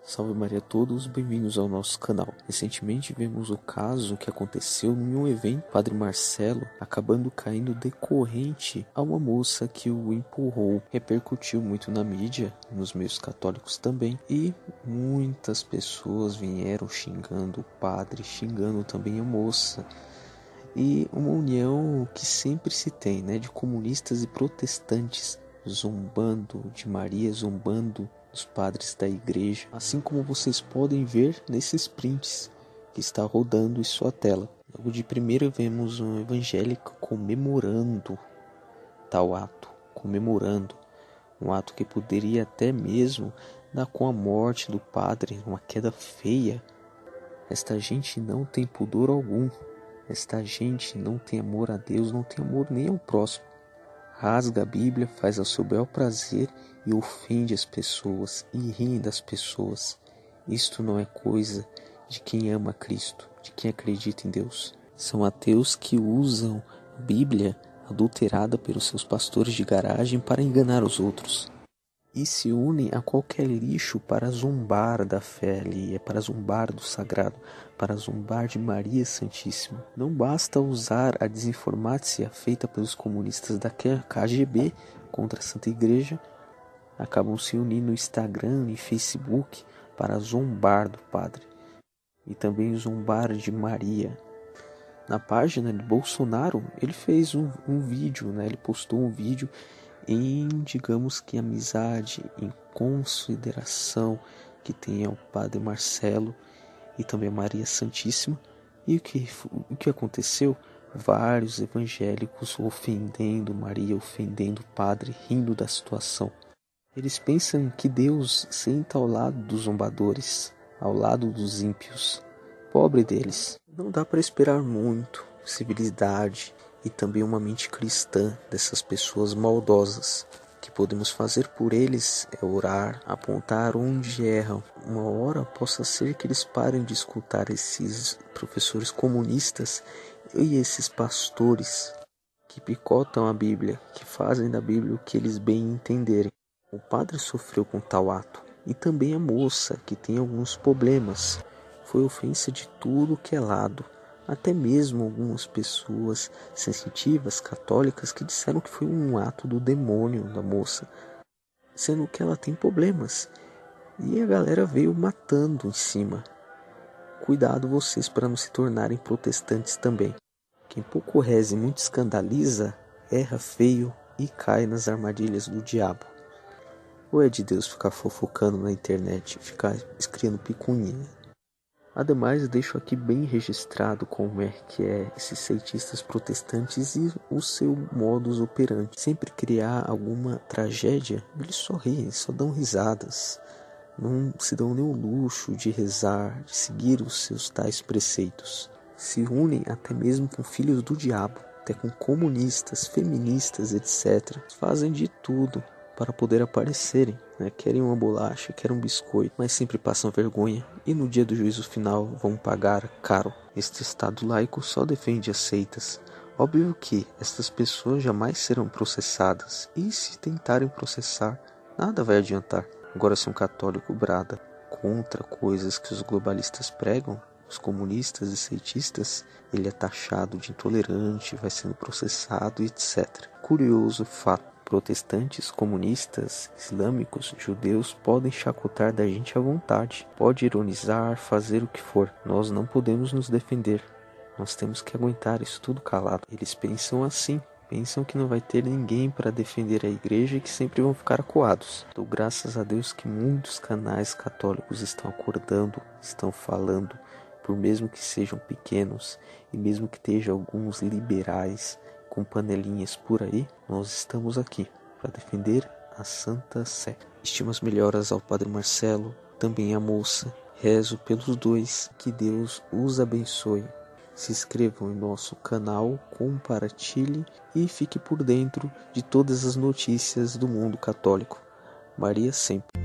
Salve Maria a todos, bem-vindos ao nosso canal. Recentemente vimos o caso que aconteceu em um evento, Padre Marcelo acabando caindo decorrente a uma moça que o empurrou. Repercutiu muito na mídia, nos meios católicos também, e muitas pessoas vieram xingando o padre, xingando também a moça. E uma união que sempre se tem, né, de comunistas e protestantes zombando de Maria, zombando dos padres da igreja, assim como vocês podem ver nesses prints que está rodando em sua tela. Logo de primeira vemos um evangélico comemorando tal ato, comemorando um ato que poderia até mesmo dar com a morte do padre, uma queda feia. Esta gente não tem pudor algum, esta gente não tem amor a Deus, não tem amor nem ao próximo. Rasga a Bíblia, faz ao seu bel prazer e ofende as pessoas e ri das pessoas. Isto não é coisa de quem ama Cristo, de quem acredita em Deus. São ateus que usam a Bíblia adulterada pelos seus pastores de garagem para enganar os outros. E se unem a qualquer lixo para zombar da fé alheia, para zombar do sagrado, para zombar de Maria Santíssima. Não basta usar a desinformácia feita pelos comunistas da KGB contra a Santa Igreja, acabam se unindo no Instagram e Facebook para zombar do padre e também zombar de Maria. Na página de Bolsonaro, ele fez um vídeo, né? Ele postou um vídeo em, digamos que, amizade, em consideração que tem ao Padre Marcelo e também a Maria Santíssima. E o que aconteceu? Vários evangélicos ofendendo Maria, ofendendo o Padre, rindo da situação. Eles pensam que Deus senta ao lado dos zombadores, ao lado dos ímpios. Pobre deles. Não dá para esperar muito, civilidade e também uma mente cristã dessas pessoas maldosas. O que podemos fazer por eles é orar, apontar onde erram. Uma hora possa ser que eles parem de escutar esses professores comunistas e esses pastores que picotam a Bíblia, que fazem da Bíblia o que eles bem entenderem. O padre sofreu com tal ato e também a moça, que tem alguns problemas. Foi ofensa de tudo que é lado. Até mesmo algumas pessoas sensitivas, católicas, que disseram que foi um ato do demônio da moça, sendo que ela tem problemas. E a galera veio matando em cima. Cuidado vocês para não se tornarem protestantes também. Quem pouco reza e muito escandaliza, erra feio e cai nas armadilhas do diabo. Ou é de Deus ficar fofocando na internet, ficar criando picuinha? Ademais, deixo aqui bem registrado como é que esses cientistas protestantes e o seu modus operandi. Sempre criar alguma tragédia, eles só riem, só dão risadas. Não se dão nem o luxo de rezar, de seguir os seus tais preceitos. Se unem até mesmo com filhos do diabo, até com comunistas, feministas, etc. Fazem de tudo para poder aparecerem, né? Querem uma bolacha, querem um biscoito, mas sempre passam vergonha e no dia do juízo final vão pagar caro. Este Estado laico só defende as seitas. Óbvio que estas pessoas jamais serão processadas e se tentarem processar, nada vai adiantar. Agora, se um católico brada contra coisas que os globalistas pregam, os comunistas e cientistas, ele é taxado de intolerante, vai sendo processado, etc. Curioso fato. Protestantes, comunistas, islâmicos, judeus podem chacotar da gente à vontade. Pode ironizar, fazer o que for. Nós não podemos nos defender. Nós temos que aguentar isso tudo calado. Eles pensam assim. Pensam que não vai ter ninguém para defender a igreja e que sempre vão ficar acuados. Dou graças a Deus que muitos canais católicos estão acordando, estão falando, por mesmo que sejam pequenos e mesmo que estejam alguns liberais com panelinhas por aí, nós estamos aqui para defender a Santa Sé. Estimas melhoras ao Padre Marcelo, também à moça. Rezo pelos dois, que Deus os abençoe. Se inscrevam em nosso canal, compartilhe e fique por dentro de todas as notícias do mundo católico. Maria sempre.